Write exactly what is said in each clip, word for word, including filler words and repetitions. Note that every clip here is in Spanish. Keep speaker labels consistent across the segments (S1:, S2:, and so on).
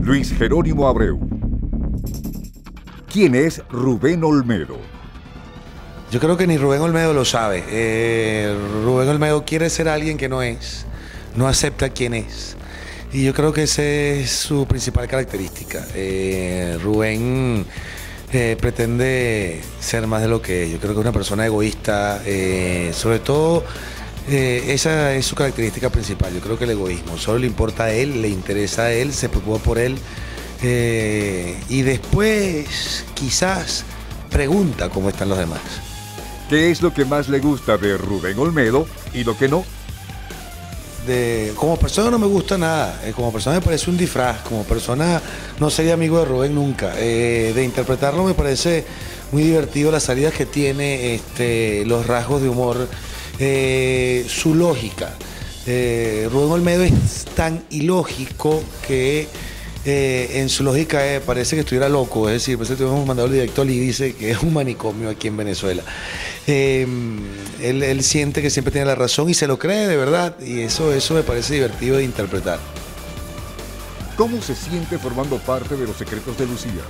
S1: Luis Jerónimo Abreu. ¿Quién es Rubén Olmedo?
S2: Yo creo que ni Rubén Olmedo lo sabe. Eh, Rubén Olmedo quiere ser alguien que no es, no acepta quién es. Y yo creo que esa es su principal característica. Eh, Rubén eh, pretende ser más de lo que es. Yo creo que es una persona egoísta, eh, sobre todo eh, esa es su característica principal. Yo creo que el egoísmo, solo le importa a él, le interesa a él, se preocupa por él. Eh, y después quizás pregunta cómo están los demás.
S1: ¿Qué es lo que más le gusta de Rubén Olmedo y lo que no?
S2: De, como persona no me gusta nada, eh, como persona me parece un disfraz, como persona no sería amigo de Rubén nunca. Eh, de interpretarlo me parece muy divertido las salidas que tiene, este, los rasgos de humor, eh, su lógica. Eh, Rubén Olmedo es tan ilógico que eh, en su lógica eh, parece que estuviera loco, es decir, parece que tuvimos mandado el director y dice que es un manicomio aquí en Venezuela. Eh, él, él siente que siempre tiene la razón y se lo cree de verdad, y eso, eso me parece divertido de interpretar.
S1: ¿Cómo se siente formando parte de Los Secretos de Lucía?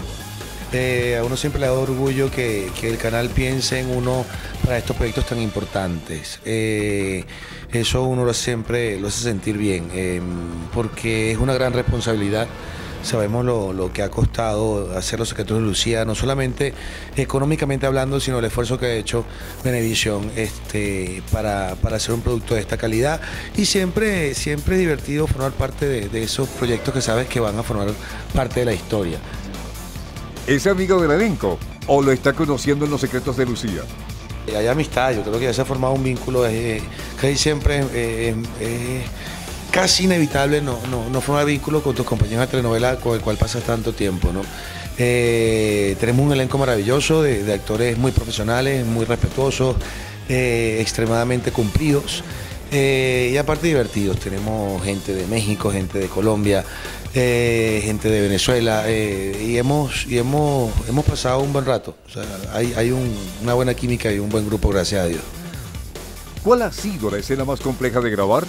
S2: Eh, a uno siempre le da orgullo que, que el canal piense en uno para estos proyectos tan importantes. Eh, eso uno lo siempre lo hace sentir bien, eh, porque es una gran responsabilidad. Sabemos lo, lo que ha costado hacer Los Secretos de Lucía, no solamente económicamente hablando, sino el esfuerzo que ha hecho Venevisión este, para, para hacer un producto de esta calidad. Y siempre, siempre es divertido formar parte de, de esos proyectos que sabes que van a formar parte de la historia.
S1: ¿Es amigo del elenco o lo está conociendo en Los Secretos de Lucía?
S2: Hay amistad, yo creo que ya se ha formado un vínculo, eh, casi siempre eh, eh, casi inevitable no, no, no formar vínculo con tus compañeros de telenovela con el cual pasas tanto tiempo, ¿no? Eh, tenemos un elenco maravilloso de, de actores muy profesionales, muy respetuosos, eh, extremadamente cumplidos eh, y aparte divertidos. Tenemos gente de México, gente de Colombia, eh, gente de Venezuela eh, y, hemos, y hemos, hemos pasado un buen rato. O sea, hay, hay un, una buena química y un buen grupo, gracias a Dios.
S1: ¿Cuál ha sido la escena más compleja de grabar?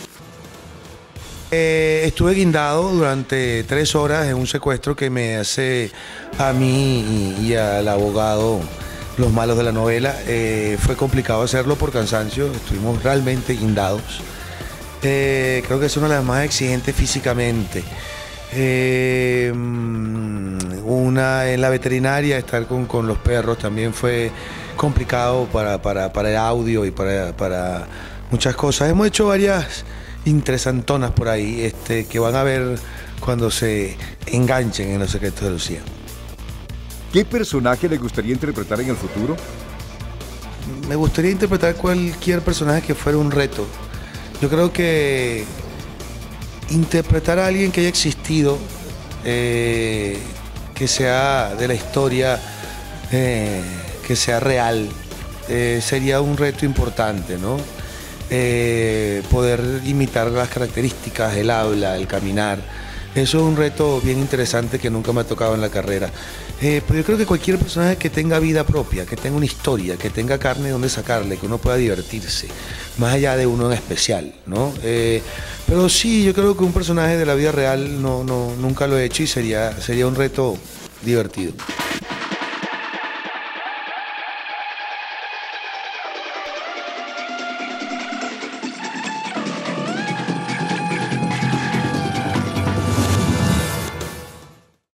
S2: Eh, estuve guindado durante tres horas en un secuestro que me hace a mí y, y al abogado los malos de la novela. Eh, fue complicado hacerlo por cansancio, estuvimos realmente guindados. Eh, creo que es una de las más exigentes físicamente. Eh, una en la veterinaria, estar con, con los perros también fue complicado para, para, para el audio y para, para muchas cosas. Hemos hecho varias interesantonas por ahí este, que van a ver cuando se enganchen en Los Secretos de Lucía.
S1: ¿Qué personaje le gustaría interpretar en el futuro?
S2: Me gustaría interpretar cualquier personaje que fuera un reto. Yo creo que interpretar a alguien que haya existido, eh, que sea de la historia, eh, que sea real, eh, sería un reto importante, ¿no? Eh, poder imitar las características, el habla, el caminar. Eso es un reto bien interesante que nunca me ha tocado en la carrera. Eh, pero yo creo que cualquier personaje que tenga vida propia, que tenga una historia, que tenga carne donde sacarle, que uno pueda divertirse, más allá de uno en especial, ¿no? Eh, pero sí, yo creo que un personaje de la vida real no, no, nunca lo he hecho y sería, sería un reto divertido.